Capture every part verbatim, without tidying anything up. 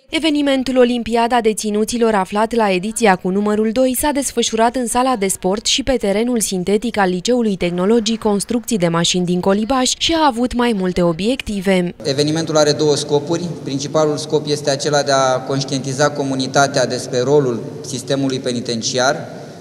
Evenimentul Olimpiada Deținuților, aflat la ediția cu numărul doi, s-a desfășurat în sala de sport și pe terenul sintetic al Liceului Tehnologic Construcții de Mașini din Colibaș și a avut mai multe obiective. Evenimentul are două scopuri. Principalul scop este acela de a conștientiza comunitatea despre rolul sistemului penitenciar,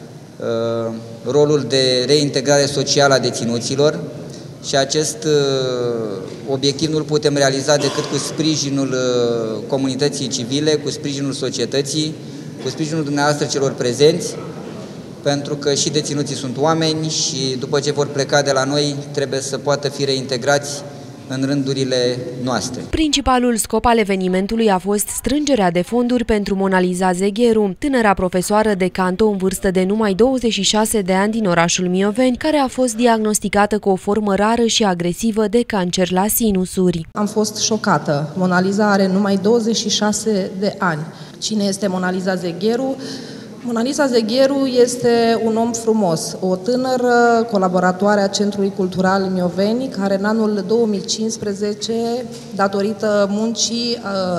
rolul de reintegrare socială a deținuților, și acest obiectiv nu-l putem realiza decât cu sprijinul comunității civile, cu sprijinul societății, cu sprijinul dumneavoastră celor prezenți, pentru că și deținuții sunt oameni și după ce vor pleca de la noi trebuie să poată fi reintegrați în rândurile noastre. Principalul scop al evenimentului a fost strângerea de fonduri pentru Monaliza Zegheru, tânăra profesoară de canto în vârstă de numai douăzeci și șase de ani din orașul Mioveni, care a fost diagnosticată cu o formă rară și agresivă de cancer la sinusuri. Am fost șocată. Monaliza are numai douăzeci și șase de ani. Cine este Monaliza Zegheru? Monaliza Zegheru este un om frumos, o tânără colaboratoare a Centrului Cultural Mioveni, care în anul două mii cincisprezece, datorită muncii,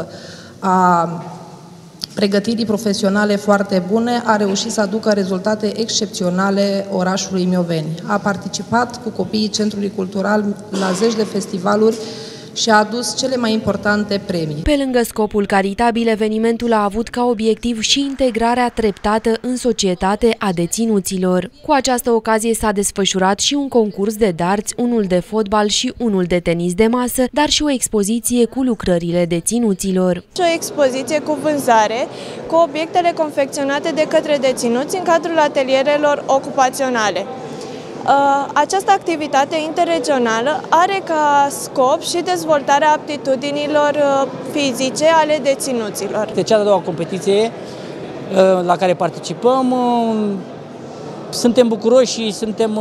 a pregătirii profesionale foarte bune, a reușit să aducă rezultate excepționale orașului Mioveni. A participat cu copiii Centrului Cultural la zeci de festivaluri și a adus cele mai importante premii. Pe lângă scopul caritabil, evenimentul a avut ca obiectiv și integrarea treptată în societate a deținuților. Cu această ocazie s-a desfășurat și un concurs de darți, unul de fotbal și unul de tenis de masă, dar și o expoziție cu lucrările deținuților. O expoziție cu vânzare, cu obiectele confecționate de către deținuți în cadrul atelierelor ocupaționale. Această activitate interregională are ca scop și dezvoltarea aptitudinilor fizice ale deținuților. Este cea de-a doua competiție la care participăm. Suntem bucuroși și suntem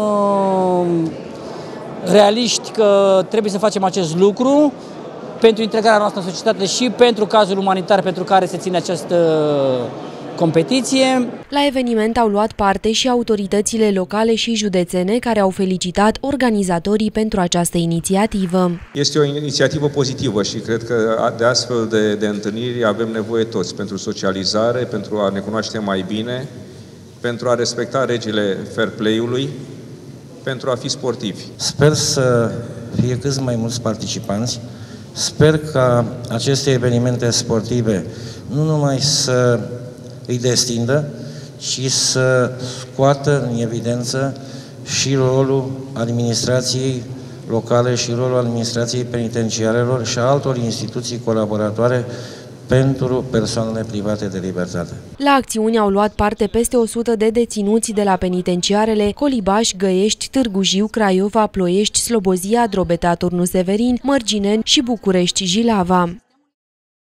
realiști că trebuie să facem acest lucru pentru integrarea noastră în societate și pentru cazul umanitar pentru care se ține această competiție. La eveniment au luat parte și autoritățile locale și județene, care au felicitat organizatorii pentru această inițiativă. Este o inițiativă pozitivă și cred că de astfel de, de întâlniri avem nevoie toți pentru socializare, pentru a ne cunoaște mai bine, pentru a respecta regile fair play-ului, pentru a fi sportivi. Sper să fie cât mai mulți participanți. Sper ca aceste evenimente sportive nu numai să îi destindă, ci să scoată în evidență și rolul administrației locale și rolul administrației penitenciarelor și a altor instituții colaboratoare pentru persoanele private de libertate. La acțiuni au luat parte peste o sută de deținuți de la penitenciarele Colibaș, Găiești, Târgu Jiu, Craiova, Ploiești, Slobozia, Drobeta, Turnu Severin, Mărgineni și București, Jilava.